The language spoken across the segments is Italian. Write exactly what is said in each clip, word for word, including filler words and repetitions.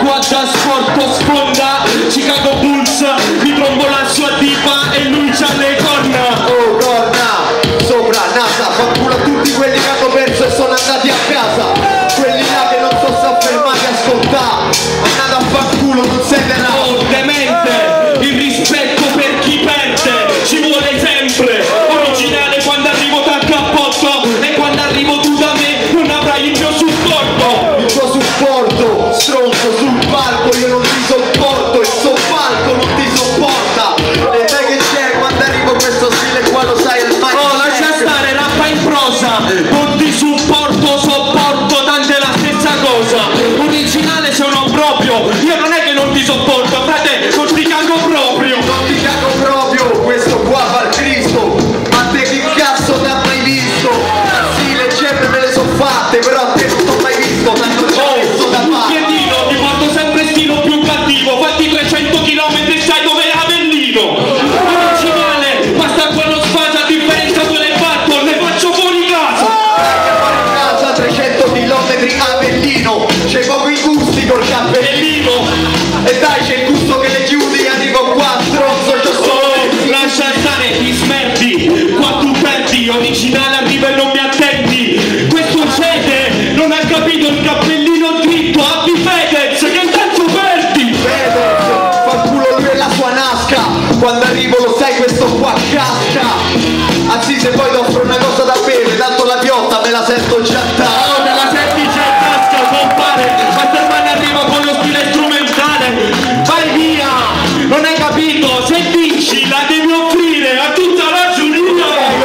guarda sporco, sfonda Chicago Bulls, mi trombo la sua tipa e lui c'ha le corna. Oh corna, sopra NASA, fanculo a tutti quelli che hanno perso e sono andati a casa. Quelli là che non so soffermati a ascoltare, andate a fanculo, non siete là. Oh demente, il rispetto per chi perde ci vuole sempre. Originale quando arrivo da cappotto e quando arrivo tu da me non avrai il mio supporto. Il tuo supporto, stronzo sul palco, io non ti sopporto, il suo palco non ti sopporta. E sai che c'è quando arrivo questo stile qua, lo sai il mic. Oh lascia stare, rappa in prosa, non ti supporto, sopporto, tanto è la stessa cosa. Originale sono proprio, io non è che non ti sopporto, frate, non ti cago proprio. Non ti cago proprio, questo qua fa il Cristo. Ma te che cazzo t'ha mai visto? Sì, le gemme me le so fatte, però a te non t'ho mai visto, tanto c'ho Oh, messo da un parte. piedino, ti porto sempre stilo più cattivo, fatti trecento chilometri, sai dove è Avellino. Originale, basta quello sfasa, a differenza delle fatto, le faccio fuori casa. Dai che fare in casa trecento chilometri Avellino, c'hai poco i gusti col cappellino. E dai c'è il gusto che le chiudi, arrivo qua, stronzo, c'ho solo Oh, lascia stare, ti smerdi, qua tu perdi, originale arriva e non mi attendi. Questo cede, non ha capito il cappellino dritto, abbi Fedez, che cazzo perdi? Fedez, fa il culo lui e la sua nasca. Quando arrivo lo sai questo qua casca. Anzi se poi ti offro una cosa da bere, tanto la piotta me la sento già da. Oh, me la senti già in tasca, compare, Masterman arriva con lo stile strumentale. Vai via, non hai capito, se vinci la devi offrire a tutta la giuria.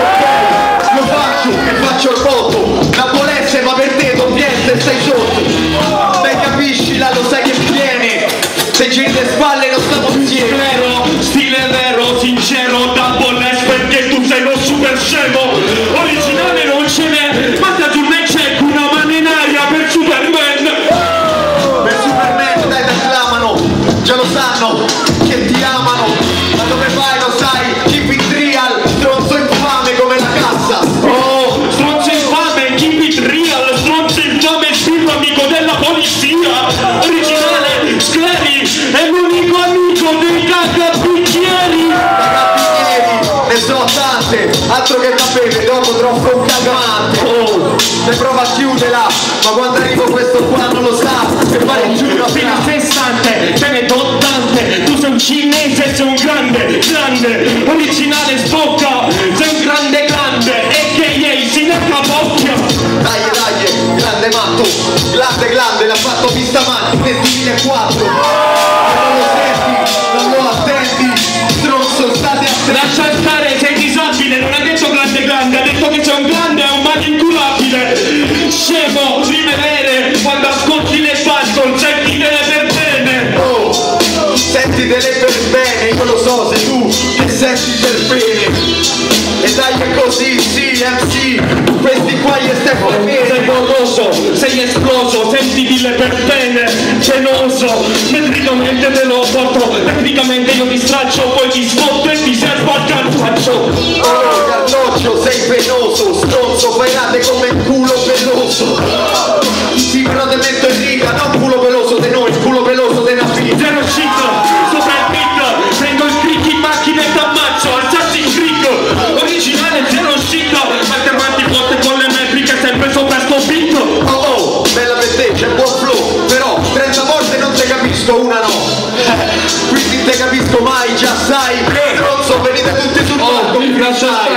Lo faccio e faccio il voto. La volesse ma per te non niente, stai sotto. Dai capisci là, lo sai che viene. Se giri le spalle non stiamo insieme. Vero, stile vero, sincero, double S perché tu sei lo super scemo. Originale non ce n'è, ma da giù me c'è una mano in aria per Superman. Per Superman dai ti acclamano, già lo sanno che ti amano. Ma dove vai lo sai, keep it real, stronzo infame come la cassa. Oh, stronzo infame, keep it real, stronzo infame, spirito amico della polizia. Originale, Scleri, è l'unico amico dei cagabicchieri. Cagabicchieri, ne so tante, altro che da bere, dopo troppo un cagante. Oh, se prova a chiuderla, ma quando arrivo questo qua non lo sa, che fare giù una Fino a sessanta, te ne do tante. Tu sei un cinese, sei un grande, grande. Originale sbocca, sei un grande, grande. E che ieri si ne capocchia. Dai, dai, grande matto, grande, grande, l'ha fatto vista avanti nel duemilaquattro. Se non lo senti, non lo attendi, stronzo, state attenti. Lascia stare, sei disabile, non ha detto grande, grande. Ha detto che sei un grande e un male inculabile. Scemo, rimanere, quando ascolti le battle, sentitele per bene. Oh, sentitele per bene, io lo so, sei tu che senti per bene. E dai che così, sì, M C, questi qua gli stiamo bene. Sei borroso, sei esploso, sentitele per bene, geloso, metricamente te lo porto, tecnicamente io ti straccio, poi ti sfotto e ti servo al cartaccio. Oh, Carloccio, sei penoso, stronzo, fai come il culo peloso. Sì, però te metto in riga, non culo peloso di noi, il culo peloso della figlia. Zero shit, sopra il beat, prendo il click in macchina e t'ammazzo, Assassin's Creed, originale zero shit, altermanti forte con le metriche sempre sopra sto beat. Oh oh, bella per te, c'è buon flow, però trenta volte non te capisco, una no. Quindi te capisco mai, già sai, stronzo, venite tutti sul Oh, palco, mi piace.